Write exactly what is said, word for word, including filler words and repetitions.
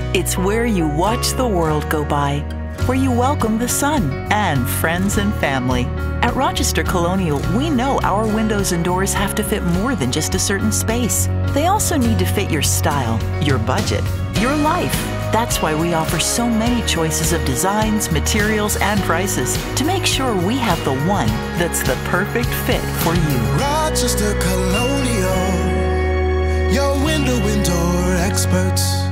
It's where you watch the world go by, where you welcome the sun and friends and family. At Rochester Colonial, we know our windows and doors have to fit more than just a certain space. They also need to fit your style, your budget, your life. That's why we offer so many choices of designs, materials, and prices to make sure we have the one that's the perfect fit for you. Rochester Colonial, your window and door experts.